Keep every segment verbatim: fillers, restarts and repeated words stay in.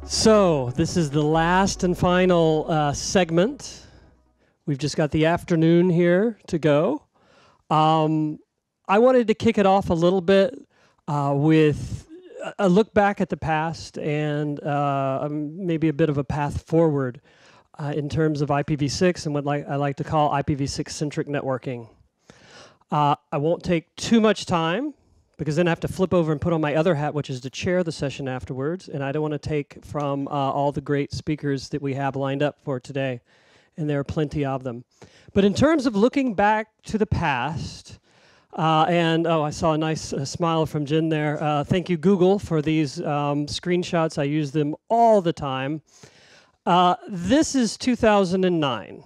So this is the last and final uh, segment. We've just got the afternoon here to go. Um, I wanted to kick it off a little bit uh, with a look back at the past and uh, maybe a bit of a path forward uh, in terms of I P v six and what like I like to call I P v six centric networking. Uh, I won't take too much time, because then I have to flip over and put on my other hat, which is to chair the session afterwards. And I don't want to take from uh, all the great speakers that we have lined up for today. And there are plenty of them. But in terms of looking back to the past, uh, and oh, I saw a nice uh, smile from Jen there. Uh, thank you, Google, for these um, screenshots. I use them all the time. Uh, this is two thousand nine.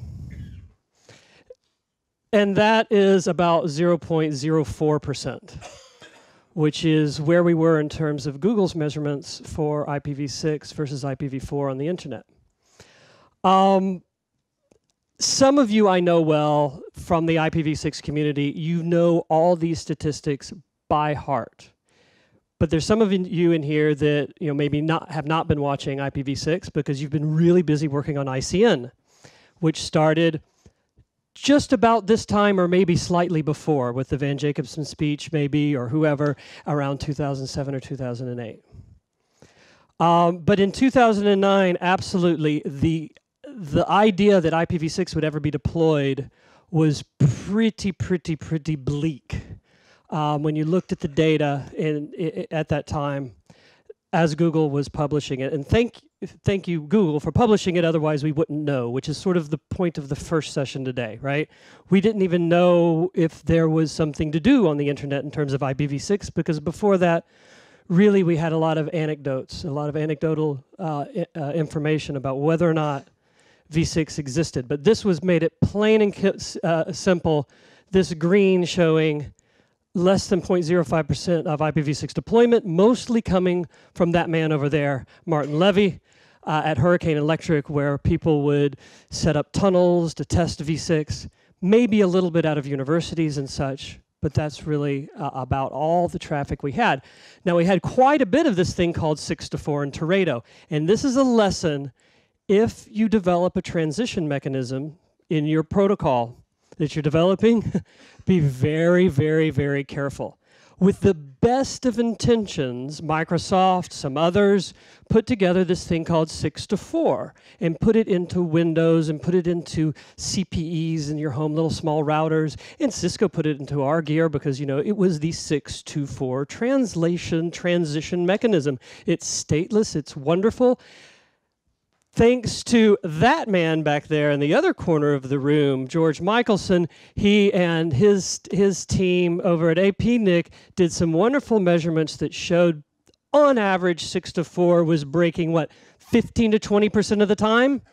And that is about zero point zero four percent. Which is where we were in terms of Google's measurements for I P v six versus I P v four on the internet. Um, some of you I know well from the I P v six community. You know all these statistics by heart. But there's some of you in here that you know maybe not have not been watching I P v six because you've been really busy working on I C N, which started just about this time or maybe slightly before with the Van Jacobson speech maybe or whoever around two thousand seven or two thousand eight. Um, but in two thousand nine, absolutely, the, the idea that I P v six would ever be deployed was pretty, pretty, pretty bleak. Um, when you looked at the data in, in, at that time as Google was publishing it. And thank Thank you, Google, for publishing it, otherwise we wouldn't know, which is sort of the point of the first session today, right? We didn't even know if there was something to do on the internet in terms of I P v six, because before that, really we had a lot of anecdotes, a lot of anecdotal uh, uh, information about whether or not v six existed. But this was made it plain and uh, simple, this green showing less than zero point zero five percent of I P v six deployment, mostly coming from that man over there, Martin Levy, uh, at Hurricane Electric, where people would set up tunnels to test v six, maybe a little bit out of universities and such, but that's really uh, about all the traffic we had. Now, we had quite a bit of this thing called six to four in Teredo, and this is a lesson if you develop a transition mechanism in your protocol that you're developing, be very, very, very careful. With the best of intentions, Microsoft, some others, put together this thing called six to four and put it into Windows and put it into C P Es in your home, little small routers. And Cisco put it into our gear because, you know, it was the six to four translation transition mechanism. It's stateless, it's wonderful. Thanks to that man back there in the other corner of the room, George Michelson, he and his, his team over at A P N I C did some wonderful measurements that showed, on average, six to four was breaking, what, fifteen to twenty percent of the time?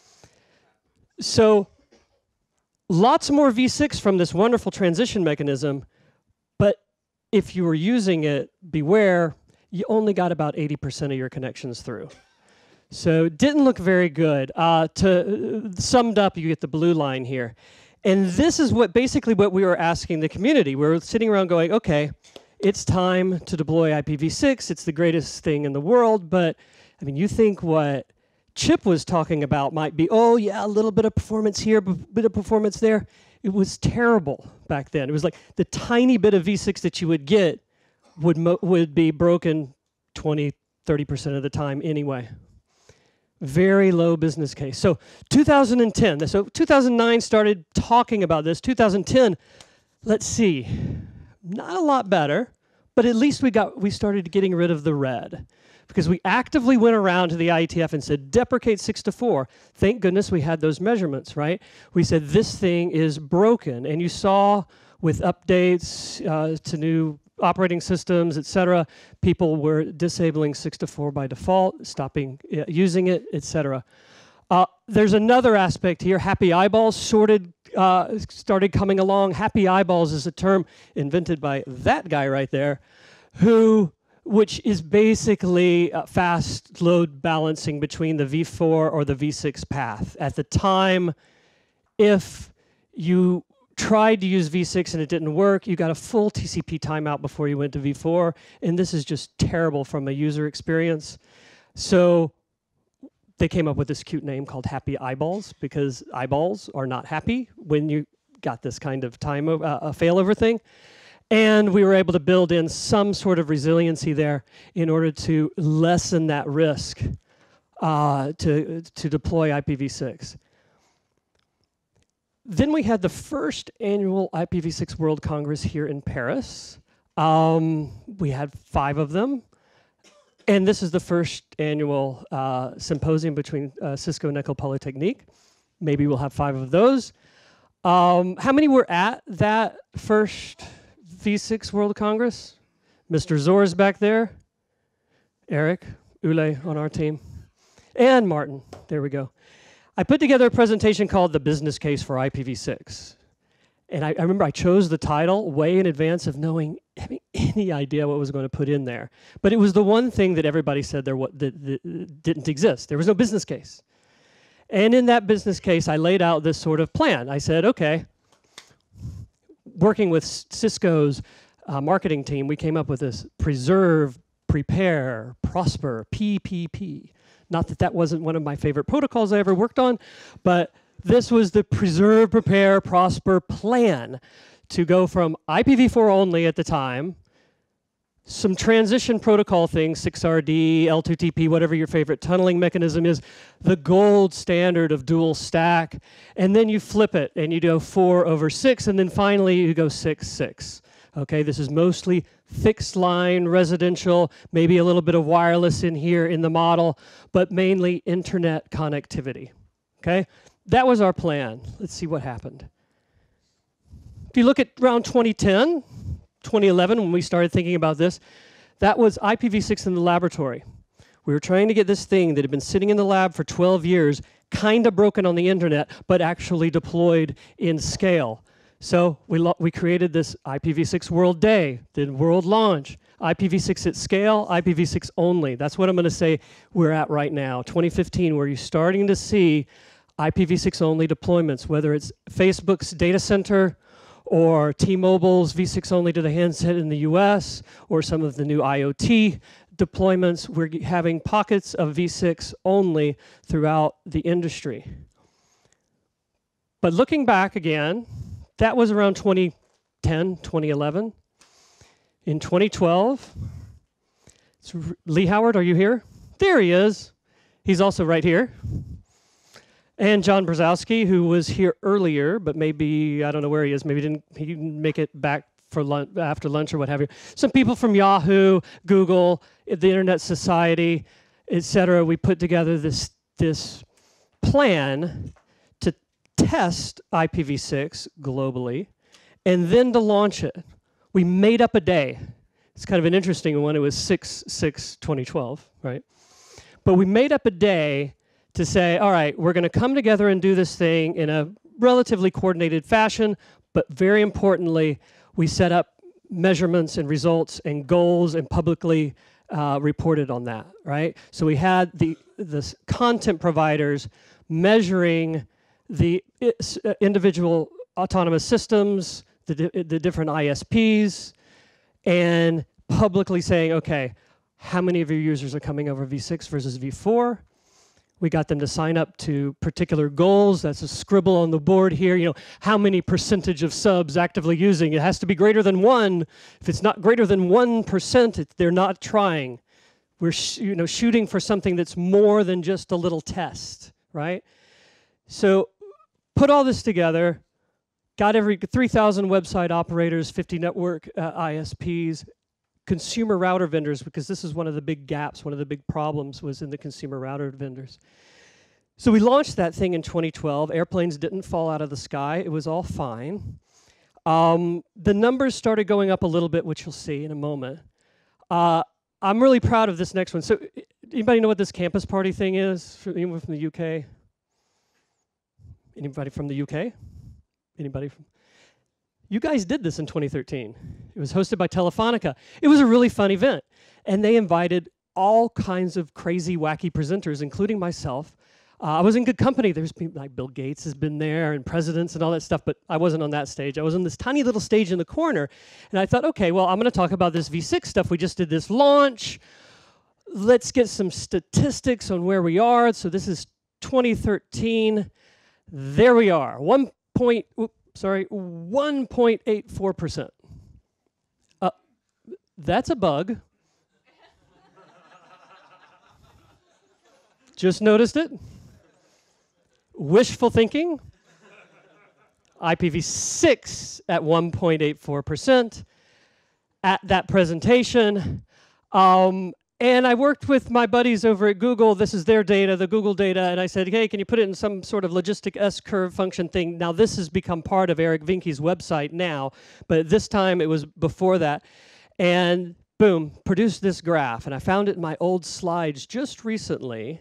So lots more v six from this wonderful transition mechanism, but if you were using it, beware, you only got about eighty percent of your connections through. So it didn't look very good. Uh, to uh, summed up, you get the blue line here. And this is what basically what we were asking the community. We were sitting around going, okay, it's time to deploy I P v six. It's the greatest thing in the world. But I mean, you think what Chip was talking about might be, oh yeah, a little bit of performance here, a bit of performance there. It was terrible back then. It was like the tiny bit of v six that you would get would, mo would be broken twenty, thirty percent of the time anyway. Very low business case. So two thousand ten, so two thousand nine started talking about this. two thousand ten, let's see, not a lot better, but at least we got we started getting rid of the red, because we actively went around to the I E T F and said deprecate six to four. Thank goodness we had those measurements, right? We said this thing is broken, and you saw with updates uh, to new operating systems, et cetera, people were disabling six to four by default, stopping uh, using it, et cetera. Uh, there's another aspect here. Happy eyeballs sorted, uh, started coming along. Happy eyeballs is a term invented by that guy right there, who, which is basically uh, fast load balancing between the v four or the v six path. At the time, if you tried to use v six and it didn't work, you got a full T C P timeout before you went to v four, and this is just terrible from a user experience. So they came up with this cute name called Happy Eyeballs, because eyeballs are not happy when you got this kind of time of, uh, a failover thing. And we were able to build in some sort of resiliency there in order to lessen that risk uh, to, to deploy I P v six. Then we had the first annual I P v six World Congress here in Paris. Um, we had five of them. And this is the first annual uh, symposium between uh, Cisco and Ecole Polytechnique. Maybe we'll have five of those. Um, how many were at that first v six World Congress? Mister Zor's back there. Eric, Ule on our team. And Martin, there we go. I put together a presentation called The Business Case for I P v six. And I, I remember I chose the title way in advance of knowing, having any idea what was going to put in there. But it was the one thing that everybody said there what, that, that didn't exist. There was no business case. And in that business case, I laid out this sort of plan. I said, okay, working with Cisco's uh, marketing team, we came up with this preserve, prepare, prosper, P P P. Not that that wasn't one of my favorite protocols I ever worked on, but this was the preserve, prepare, prosper plan to go from I P v four only at the time, some transition protocol things, six R D, L two T P, whatever your favorite tunneling mechanism is, the gold standard of dual stack, and then you flip it and you go four over six, and then finally you go six, six. Okay, this is mostly fixed line, residential, maybe a little bit of wireless in here in the model, but mainly internet connectivity. Okay, that was our plan. Let's see what happened. If you look at around twenty ten, twenty eleven, when we started thinking about this, that was I P v six in the laboratory. We were trying to get this thing that had been sitting in the lab for twelve years, kind of broken on the internet, but actually deployed in scale. So we, we created this I P v six World Day, then World Launch, I P v six at scale, I P v six only. That's what I'm going to say we're at right now, twenty fifteen, where you're starting to see I P v six only deployments, whether it's Facebook's data center or T-Mobile's v six only to the handset in the U S, or some of the new IoT deployments. We're having pockets of v six only throughout the industry. But looking back again, that was around twenty ten, twenty eleven. In twenty twelve, it's Lee Howard, are you here? There he is. He's also right here. And John Brzezowski, who was here earlier, but maybe, I don't know where he is, maybe didn't, he didn't make it back for lunch, after lunch or what have you. Some people from Yahoo, Google, the Internet Society, et cetera. We put together this, this plan to test I P v six globally and then to launch it. We made up a day. It's kind of an interesting one. It was six six twenty twelve, right? But we made up a day to say, all right, we're going to come together and do this thing in a relatively coordinated fashion, but very importantly, we set up measurements and results and goals and publicly uh, reported on that, right? So we had the, the content providers measuring the uh, individual autonomous systems, the, di the different I S Ps, and publicly saying, okay, how many of your users are coming over v six versus v four? We got them to sign up to particular goals. That's a scribble on the board here. You know, how many percentage of subs actively using? It has to be greater than one. If it's not greater than one percent, they're not trying. We're sh you know, shooting for something that's more than just a little test, right? So put all this together, got every three thousand website operators, fifty network uh, I S Ps, consumer router vendors, because this is one of the big gaps, one of the big problems was in the consumer router vendors. So we launched that thing in twenty twelve. Airplanes didn't fall out of the sky. It was all fine. Um, the numbers started going up a little bit, which you'll see in a moment. Uh, I'm really proud of this next one. So anybody know what this campus party thing is? Anyone from the U K? Anybody from the U K? Anybody from? You guys did this in twenty thirteen. It was hosted by Telefonica. It was a really fun event. And they invited all kinds of crazy, wacky presenters, including myself. Uh, I was in good company. There's people like Bill Gates has been there and presidents and all that stuff, but I wasn't on that stage. I was on this tiny little stage in the corner. And I thought, okay, well, I'm going to talk about this v six stuff. We just did this launch. let's get some statistics on where we are. So this is twenty thirteen. There we are, one point, oops, sorry, one point eight four percent. Uh, that's a bug. Just noticed it. Wishful thinking. I P v six at one point eight four percent at that presentation. Um, and I worked with my buddies over at Google. This is their data, the Google data. And I said, hey, can you put it in some sort of logistic S-curve function thing? Now, this has become part of Eric Vinke's website now. But this time, it was before that. And boom, produced this graph. And I found it in my old slides just recently.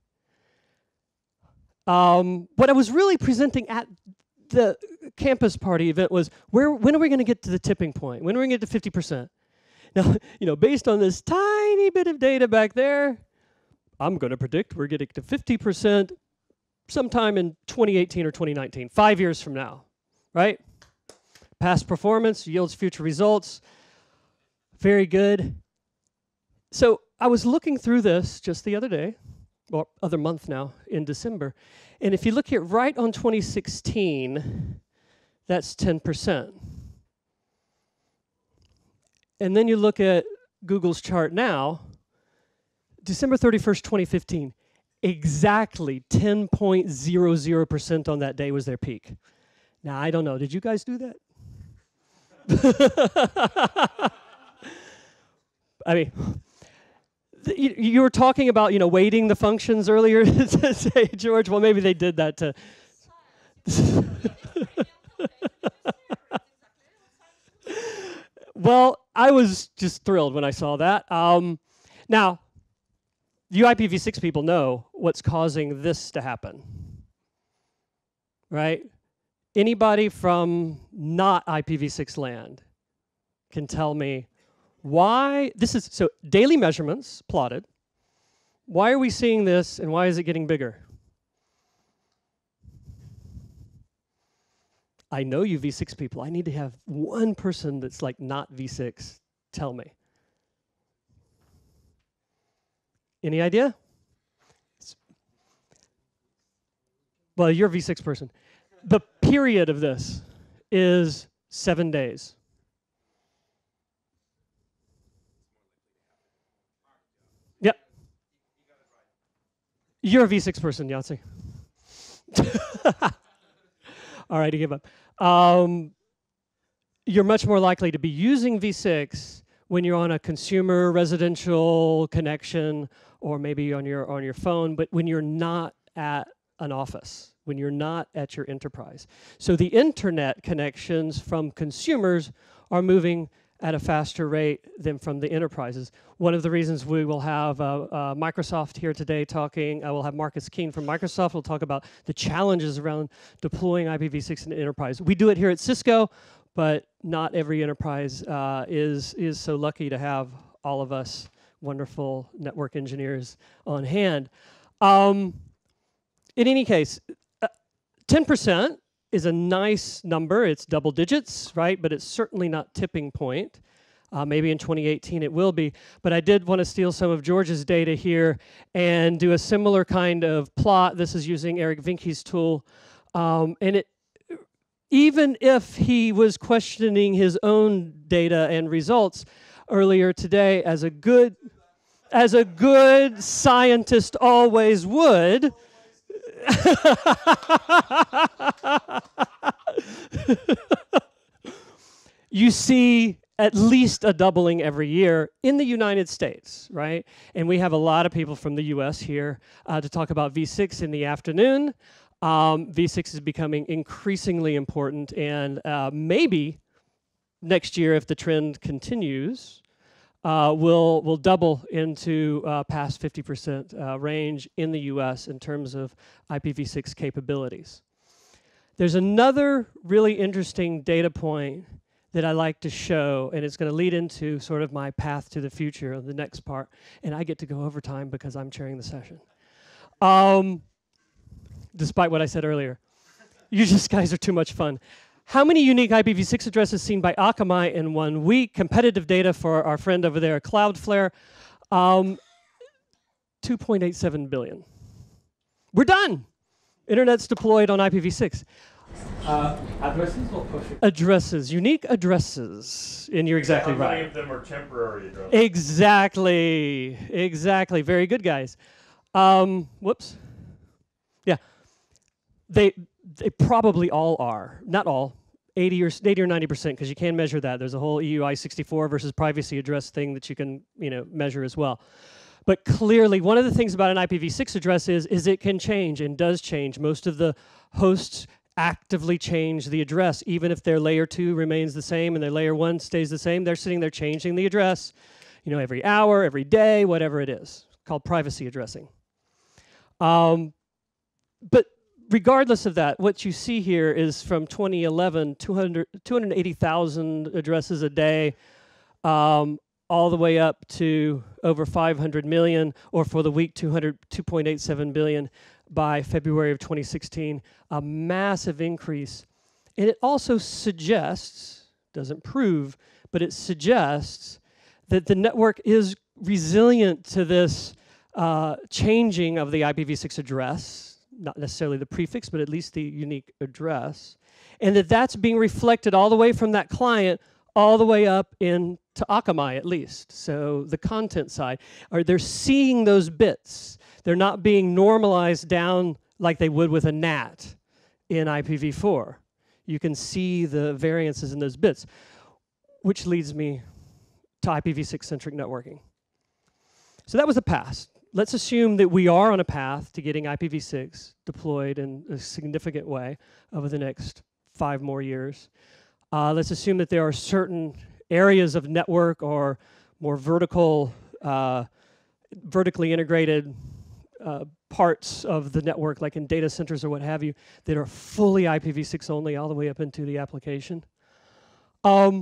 Um, what I was really presenting at the campus party event was, where, when are we going to get to the tipping point? When are we going to get to fifty percent? Now, you know, based on this tiny bit of data back there, I'm going to predict we're getting to fifty percent sometime in twenty eighteen or twenty nineteen, five years from now, right? Past performance yields future results. Very good. So I was looking through this just the other day, or other month now, in December. And if you look here, right on twenty sixteen, that's ten percent. And then you look at Google's chart now, December thirty-first, twenty fifteen, exactly ten point zero zero percent on that day was their peak. Now, I don't know, did you guys do that? I mean, You, you were talking about, you know, weighting the functions earlier to say, George, well, maybe they did that to... Well, I was just thrilled when I saw that. Um, now, you I P v six people know what's causing this to happen, right? Anybody from not I P v six land can tell me why this is, so daily measurements plotted. Why are we seeing this and why is it getting bigger? I know you v six people. I need to have one person that's like not v six tell me. Any idea? Well, you're a v six person. The period of this is seven days. Yep. You're a v six person, Yahtzee. All right, I give up. Um, you're much more likely to be using v six when you're on a consumer residential connection, or maybe on your on your phone, but when you're not at an office, when you're not at your enterprise. So the internet connections from consumers are moving at a faster rate than from the enterprises. One of the reasons we will have uh, uh, Microsoft here today talking, I will have Marcus Keene from Microsoft, we'll talk about the challenges around deploying I P v six in the enterprise. We do it here at Cisco, but not every enterprise uh, is, is so lucky to have all of us wonderful network engineers on hand. Um, in any case, uh, ten percent is a nice number. It's double digits, right? But it's certainly not tipping point. Uh, maybe in twenty eighteen it will be. But I did want to steal some of George's data here and do a similar kind of plot. This is using Eric Vinke's tool. Um, and it, even if he was questioning his own data and results earlier today, as a good, as a good scientist always would, you see at least a doubling every year in the United States, right? And we have a lot of people from the U S here uh, to talk about v six in the afternoon. Um, v six is becoming increasingly important, and uh, maybe next year, if the trend continues, Uh, will will double into uh, past fifty percent uh, range in the U S in terms of I P v six capabilities. There's another really interesting data point that I like to show, and it's going to lead into sort of my path to the future of the next part, and I get to go over time because I'm chairing the session. Um, despite what I said earlier. You just guys are too much fun. How many unique I P v six addresses seen by Akamai in one week? Competitive data for our friend over there, Cloudflare. Um, two point eight seven billion. We're done. Internet's deployed on I P v six. Uh, addresses or pushing? Addresses, unique addresses, and you're exactly How many right. of them are temporary addresses? Exactly, exactly. Very good, guys. Um, whoops. Yeah, they they probably all are. Not all. eighty or eighty or ninety percent, because you can measure that. There's a whole E U I sixty-four versus privacy address thing that you can you know measure as well. But clearly, one of the things about an I P v six address is is it can change and does change. Most of the hosts actively change the address, even if their layer two remains the same and their layer one stays the same. They're sitting there changing the address, you know, every hour, every day, whatever it is. It's called privacy addressing. Um, but regardless of that, what you see here is from twenty eleven, two hundred, two hundred eighty thousand addresses a day, um, all the way up to over five hundred million, or for the week, two hundred, two point eight seven billion. By February of twenty sixteen, a massive increase. And it also suggests, doesn't prove, but it suggests that the network is resilient to this uh, changing of the I P v six address, not necessarily the prefix, but at least the unique address, and that that's being reflected all the way from that client all the way up into Akamai at least. So the content side, or they're seeing those bits. They're not being normalized down like they would with a N A T in I P v four. You can see the variances in those bits, which leads me to I P v six centric networking. So that was the past. Let's assume that we are on a path to getting I P v six deployed in a significant way over the next five more years. Uh, let's assume that there are certain areas of network or more vertical, uh, vertically integrated Uh, parts of the network, like in data centers or what have you, that are fully I P v six only all the way up into the application. Um,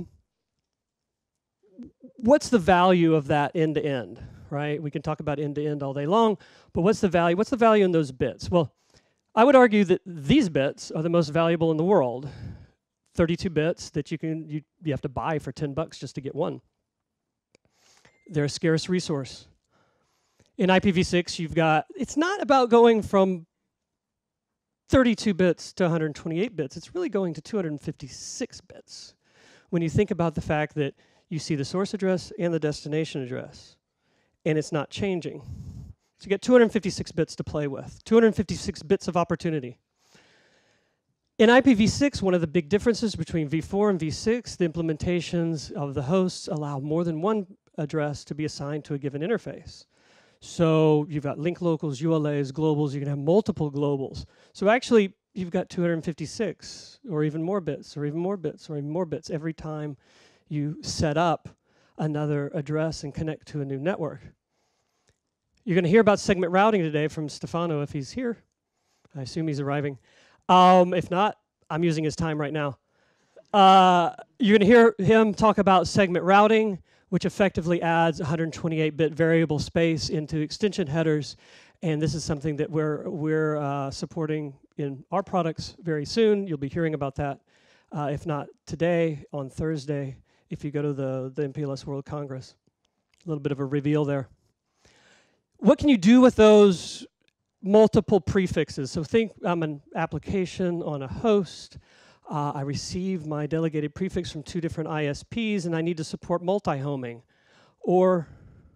what's the value of that end-to-end, right? We can talk about end-to-end all day long, but what's the value? What's the value in those bits? Well, I would argue that these bits are the most valuable in the world. thirty-two bits that you can you, you have to buy for ten bucks just to get one. They're a scarce resource. In I P v six, you've got, it's not about going from thirty-two bits to one hundred twenty-eight bits. It's really going to two hundred fifty-six bits. When you think about the fact that you see the source address and the destination address, and it's not changing. So you get two hundred fifty-six bits to play with, two hundred fifty-six bits of opportunity. In I P v six, one of the big differences between v four and v six, the implementations of the hosts allow more than one address to be assigned to a given interface. So you've got link locals, U L As, globals. You can have multiple globals. So actually, you've got two hundred fifty-six, or even more bits, or even more bits, or even more bits every time you set up another address and connect to a new network. You're going to hear about segment routing today from Stefano if he's here. I assume he's arriving. Um, if not, I'm using his time right now. Uh, you're going to hear him talk about segment routing, which effectively adds one hundred twenty-eight bit variable space into extension headers. And this is something that we're, we're uh, supporting in our products very soon. You'll be hearing about that, uh, if not today, on Thursday, if you go to the, the M P L S World Congress. A little bit of a reveal there. What can you do with those multiple prefixes? So think I'm an application on a host. Uh, I receive my delegated prefix from two different I S Ps, and I need to support multi-homing. Or,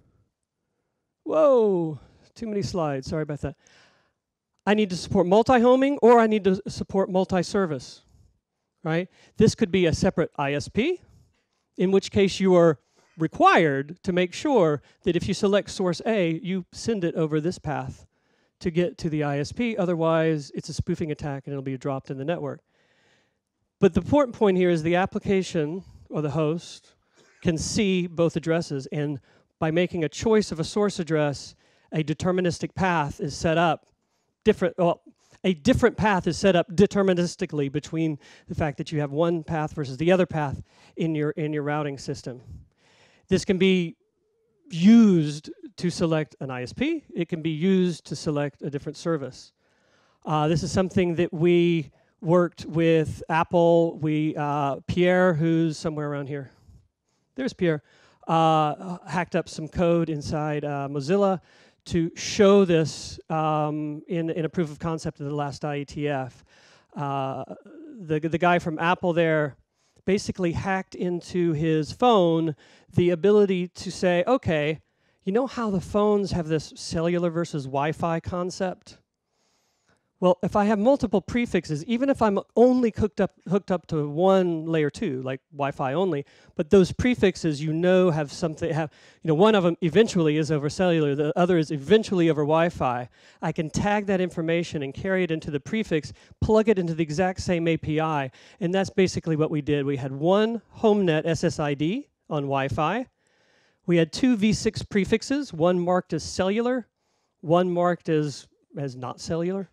whoa, too many slides, sorry about that. I need to support multi-homing, or I need to support multi-service, right? This could be a separate I S P, in which case you are required to make sure that if you select source A, you send it over this path to get to the I S P. Otherwise, it's a spoofing attack, and it'll be dropped in the network. But the important point here is the application, or the host, can see both addresses, and by making a choice of a source address, a deterministic path is set up, different, well, a different path is set up deterministically between the fact that you have one path versus the other path in your, in your routing system. This can be used to select an I S P. It can be used to select a different service. Uh, this is something that we worked with Apple. We, uh, Pierre, who's somewhere around here, there's Pierre, uh, hacked up some code inside uh, Mozilla to show this um, in, in a proof of concept of the last I E T F. Uh, the, the guy from Apple there basically hacked into his phone the ability to say, okay, you know how the phones have this cellular versus Wi-Fi concept? Well, if I have multiple prefixes, even if I'm only hooked up, hooked up to one layer two, like Wi-Fi only, but those prefixes you know have something, have, you know, one of them eventually is over cellular, the other is eventually over Wi-Fi. I can tag that information and carry it into the prefix, plug it into the exact same A P I, and that's basically what we did. We had one HomeNet S S I D on Wi-Fi. We had two v six prefixes, one marked as cellular, one marked as, as not cellular,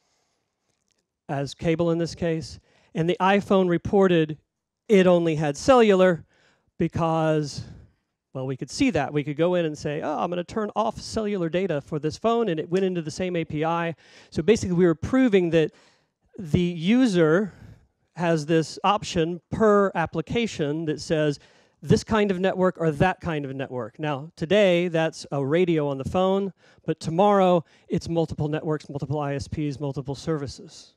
as cable in this case, and the iPhone reported it only had cellular because, well, we could see that. We could go in and say, oh, I'm going to turn off cellular data for this phone, and it went into the same A P I. So basically, we were proving that the user has this option per application that says this kind of network or that kind of network. Now, today, that's a radio on the phone, but tomorrow, it's multiple networks, multiple I S Ps, multiple services.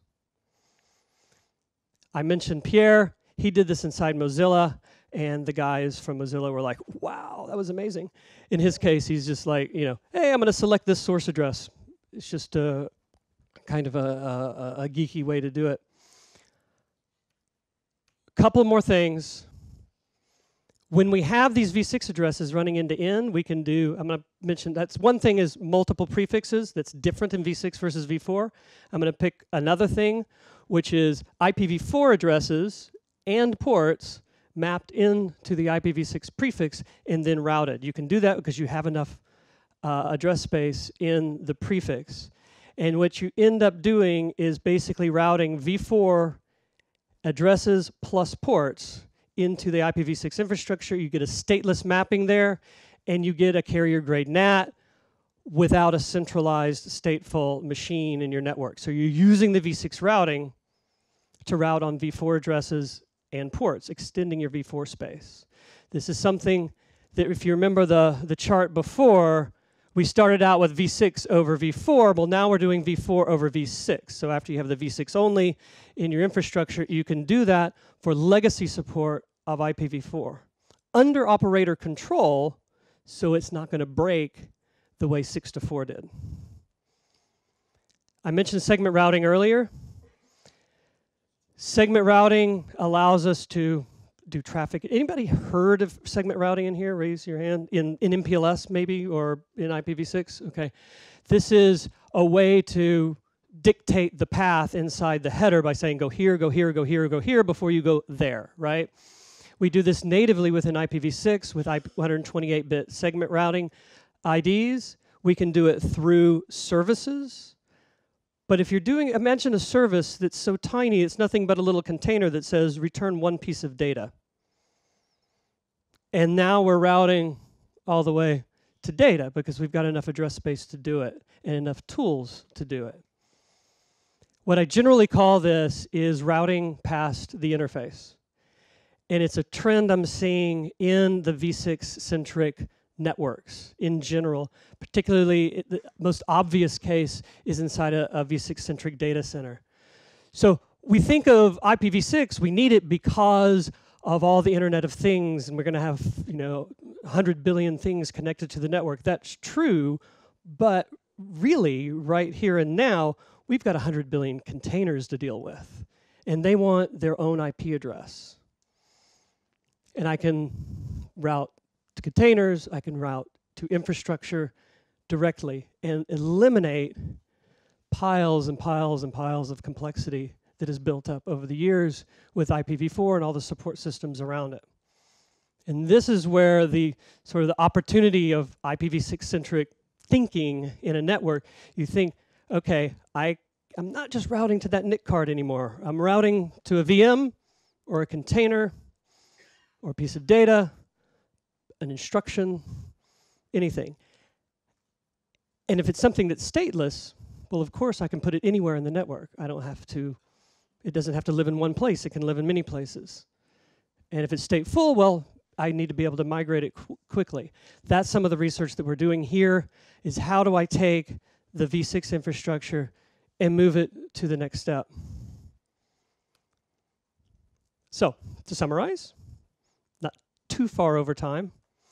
I mentioned Pierre. He did this inside Mozilla, and the guys from Mozilla were like, wow, that was amazing. In his case, he's just like, you know, hey, I'm going to select this source address. It's just a kind of a, a, a geeky way to do it. Couple more things. When we have these v six addresses running end to end, we can do, I'm going to mention, that's one thing is multiple prefixes. That's different in v six versus v four. I'm going to pick another thing, which is I P v four addresses and ports mapped into the I P v six prefix and then routed. You can do that because you have enough uh, address space in the prefix. And what you end up doing is basically routing v four addresses plus ports into the I P v six infrastructure. You get a stateless mapping there, and you get a carrier-grade N A T without a centralized stateful machine in your network. So you're using the v six routing to route on v four addresses and ports, extending your v four space. This is something that, if you remember the, the chart before, we started out with v six over v four. Well, now we're doing v four over v six. So after you have the v six only in your infrastructure, you can do that for legacy support of I P v four. Under operator control, so it's not going to break the way six to four did. I mentioned segment routing earlier. Segment routing allows us to do traffic. Anybody heard of segment routing in here? Raise your hand. In, in M P L S maybe, or in I P v six? Okay. This is a way to dictate the path inside the header by saying go here, go here, go here, go here before you go there, right? We do this natively within I P v six with one twenty-eight bit segment routing I Ds. We can do it through services. But if you're doing, imagine a service that's so tiny, it's nothing but a little container that says return one piece of data. And now we're routing all the way to data because we've got enough address space to do it and enough tools to do it. What I generally call this is routing past the interface. And it's a trend I'm seeing in the v six centric networks in general. Particularly, it, the most obvious case is inside a, a v six centric data center. So we think of I P v six, we need it because of all the Internet of Things, and we're going to have, you know, one hundred billion things connected to the network. That's true, but really, right here and now, we've got one hundred billion containers to deal with, and they want their own I P address. And I can route to containers, I can route to infrastructure directly and eliminate piles and piles and piles of complexity that is built up over the years with I P v four and all the support systems around it. And this is where the sort of the opportunity of I P v six centric thinking in a network, you think, okay, I, I'm not just routing to that N I C card anymore. I'm routing to a V M or a container or a piece of data, an instruction, anything. And if it's something that's stateless, well, of course, I can put it anywhere in the network. I don't have to, it doesn't have to live in one place. It can live in many places. And if it's stateful, well, I need to be able to migrate it qu quickly. That's some of the research that we're doing here, is how do I take the v six infrastructure and move it to the next step. So, to summarize, not too far over time,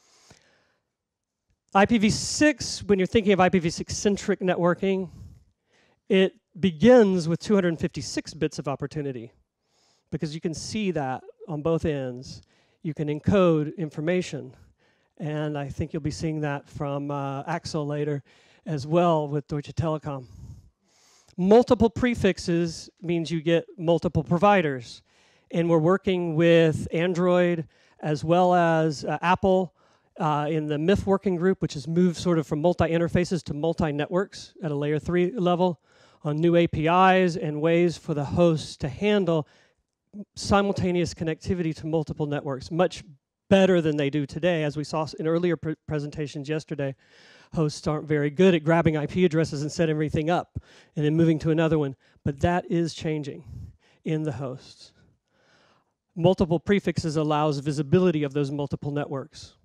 I P v six, when you're thinking of I P v six centric networking, it begins with two hundred fifty-six bits of opportunity, because you can see that on both ends. You can encode information, and I think you'll be seeing that from uh, Axel later as well with Deutsche Telekom. Multiple prefixes means you get multiple providers, and we're working with Android as well as uh, Apple uh, in the M I F working group, which has moved sort of from multi-interfaces to multi-networks at a layer three level on new A P Is and ways for the hosts to handle simultaneous connectivity to multiple networks, much better than they do today. As we saw in earlier pr presentations yesterday, hosts aren't very good at grabbing I P addresses and setting everything up and then moving to another one, but that is changing in the hosts. Multiple prefixes allows visibility of those multiple networks.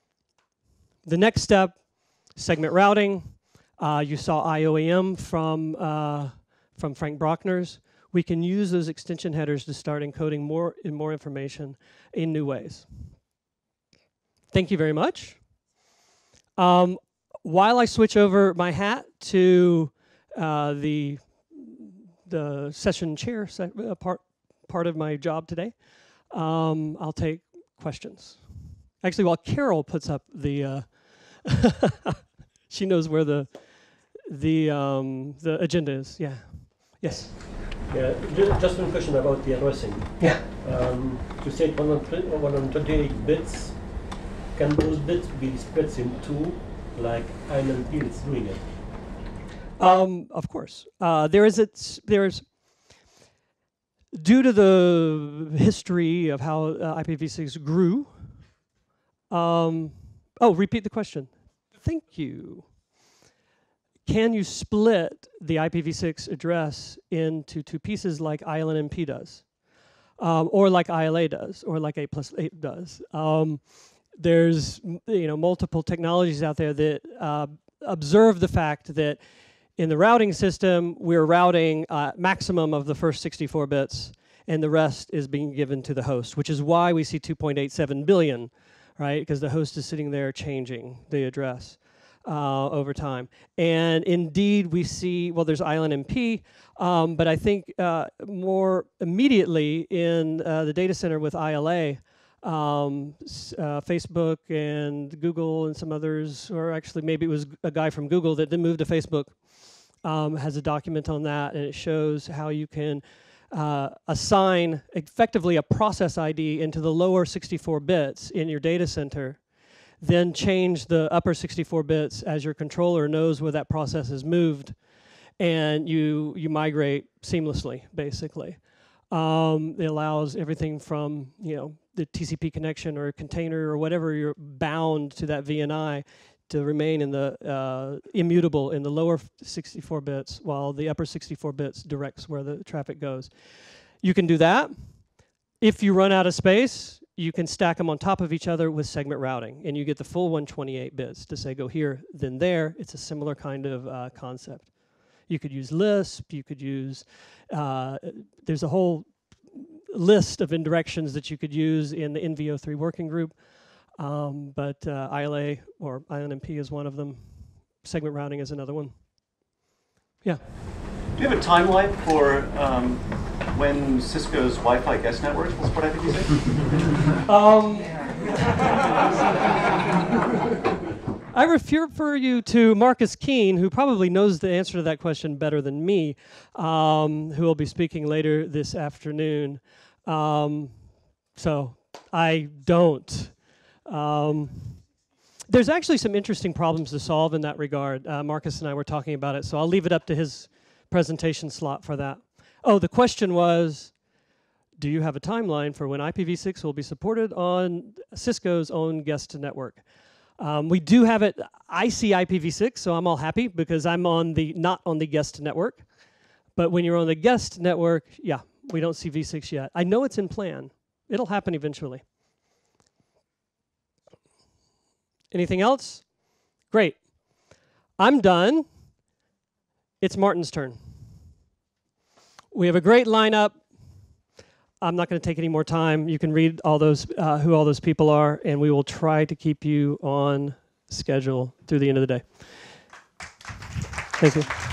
The next step, segment routing. Uh, you saw I O A M from, uh, from Frank Brockner's. We can use those extension headers to start encoding more and more information in new ways. Thank you very much. Um, while I switch over my hat to uh, the, the session chair se uh, part, part of my job today, um, I'll take questions. Actually, while Carol puts up the, uh, she knows where the, the, um, the agenda is. Yeah. Yes. Yeah, just one question about the addressing. Yeah. Um, you said one hundred twenty-eight bits. Can those bits be split in two, like I N P is doing it? Um, of course. Uh, there is it's there's due to the history of how uh, I P v six grew. Um, oh, repeat the question. Thank you. Can you split the I P v six address into two pieces like I L N P does, um, or like I L A does, or like A plus eight does? Um, there's you know multiple technologies out there that uh, observe the fact that in the routing system we're routing uh, maximum of the first sixty-four bits, and the rest is being given to the host, which is why we see two point eight seven billion, right? Because the host is sitting there changing the address Uh, over time. And indeed we see, well, there's I L N P, um, but I think uh, more immediately in uh, the data center with I L A, um, uh, Facebook and Google and some others, or actually maybe it was a guy from Google that then moved to Facebook, um, has a document on that, and it shows how you can uh, assign effectively a process I D into the lower sixty-four bits in your data center, then change the upper sixty-four bits as your controller knows where that process is moved, and you you migrate seamlessly, basically. Um, it allows everything from you know the T C P connection or a container or whatever you're bound to that V N I to remain in the uh, immutable in the lower sixty-four bits, while the upper sixty-four bits directs where the traffic goes. You can do that. If you run out of space, you can stack them on top of each other with segment routing, and you get the full one hundred twenty-eight bits to say go here, then there. It's a similar kind of uh, concept. You could use Lisp, you could use, uh, there's a whole list of indirections that you could use in the N V O three working group, um, but uh, I L A or I L N P is one of them. Segment routing is another one. Yeah? Do you have a timeline for um, when Cisco's Wi-Fi guest network will support I P v six? um, I refer you to Marcus Keene, who probably knows the answer to that question better than me, um, who will be speaking later this afternoon. Um, so I don't. Um, there's actually some interesting problems to solve in that regard. Uh, Marcus and I were talking about it, so I'll leave it up to his presentation slot for that. Oh, the question was, do you have a timeline for when I P v six will be supported on Cisco's own guest network? Um, we do have it. I see I P v six, so I'm all happy because I'm on the not on the guest network. But when you're on the guest network, yeah, we don't see v six yet. I know it's in plan. It'll happen eventually. Anything else? Great. I'm done. It's Martin's turn. We have a great lineup. I'm not going to take any more time. You can read all those, uh, who all those people are, and we will try to keep you on schedule through the end of the day. Thank you.